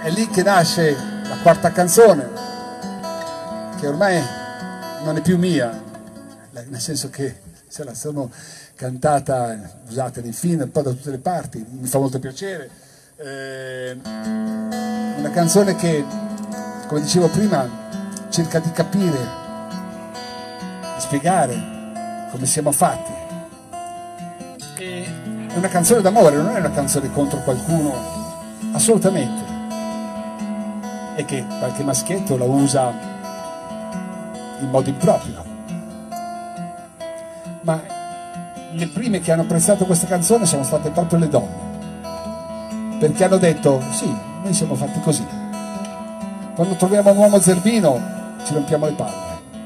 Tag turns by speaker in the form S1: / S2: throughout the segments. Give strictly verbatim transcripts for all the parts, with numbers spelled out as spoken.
S1: È lì che nasce la quarta canzone, che ormai non è più mia, nel senso che se la sono cantata, usata nei film, un po' da tutte le parti, mi fa molto piacere. Eh, una canzone che, come dicevo prima, cerca di capire, di spiegare come siamo fatti. E è una canzone d'amore, non è una canzone contro qualcuno, assolutamente. E che qualche maschietto la usa in modo improprio. Ma le prime che hanno apprezzato questa canzone sono state proprio le donne, perché hanno detto sì, noi siamo fatti così, quando troviamo un uomo zerbino ci rompiamo le palle.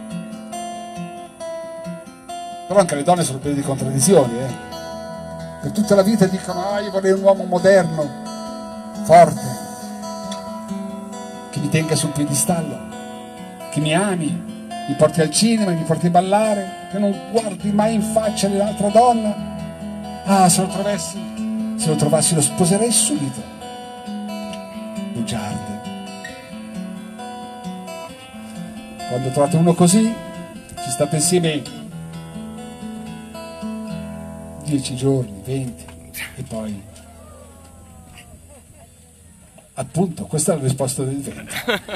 S1: Però anche le donne sono piene di contraddizioni, eh? Per tutta la vita dicono ah, io vorrei un uomo moderno, forte, che mi tenga sul piedistallo, che mi ami, mi porti al cinema, mi porti a ballare, che non guardi mai in faccia l'altra donna. Ah, se lo trovassi, se lo trovassi lo sposerei subito. Bugiarde. Quando trovate uno così, ci state insieme dieci giorni, venti, e poi... Appunto, questa è la risposta del vento.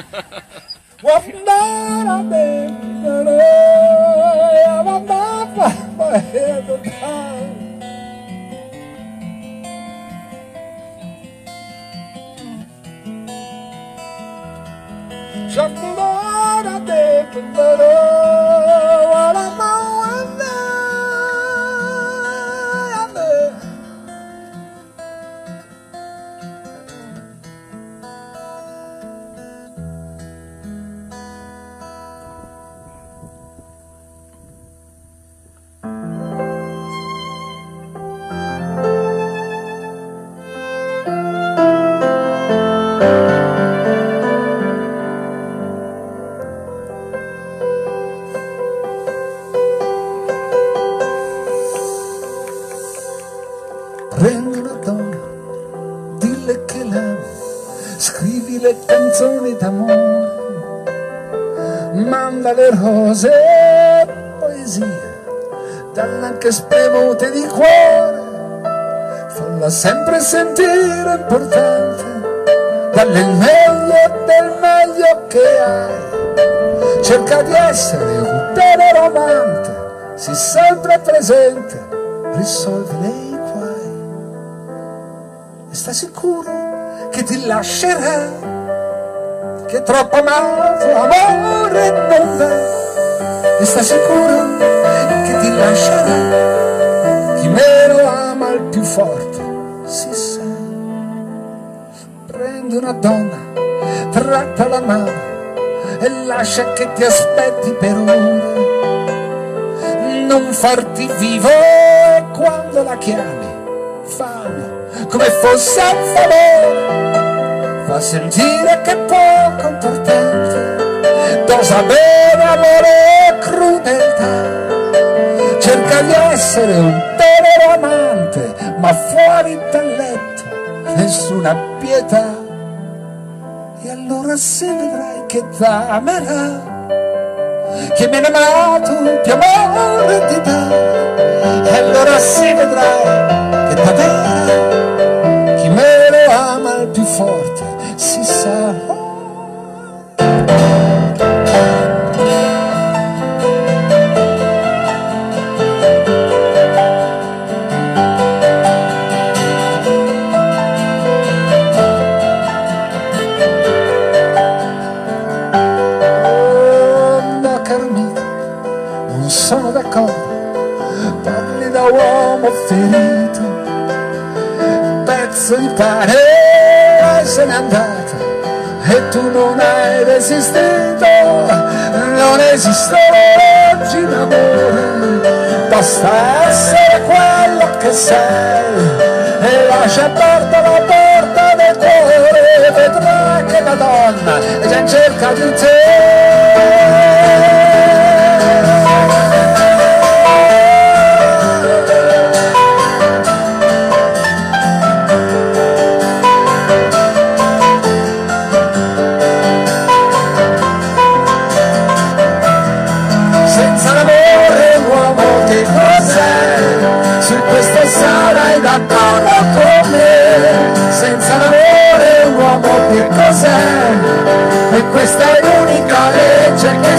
S1: Prendi una donna, dille che l'ami, scrivi le canzoni d'amore, manda le rose e poesie, dalle anche spremute di cuore, falla sempre sentire importante, dalle il meglio del meglio che hai, cerca di essere un tenero amante, sii sempre presente, risolvi lei. Sta sicuro che ti lascerà, che troppo amato amore non dà, e sta sicuro che ti lascerà, chi meno ama il più forte si sa. Prendi una donna, trattala male e lascia che ti aspetti per ore, non farti vivo quando la chiami, fallo come fosse un favore, fa sentire che è poco importante, dosa bene amore e crudeltà, cerca di essere un tenero amante, ma fuori dal letto nessuna pietà, e allora se vedrai che t'amerà, che meno amato più amore ti dà, e allora se vedrai che t'amerà, più forte si sa. Oh, no, caro amico, non sono d'accordo, parli da uomo ferito, pezzo di pane se n'è andata e tu non hai resistito, non esiste oggi un amore, basta essere quello che sei e lascia aperta la porta del cuore, vedrai che la donna è già in cerca di te.
S2: che cos'è, e questa è l'unica legge che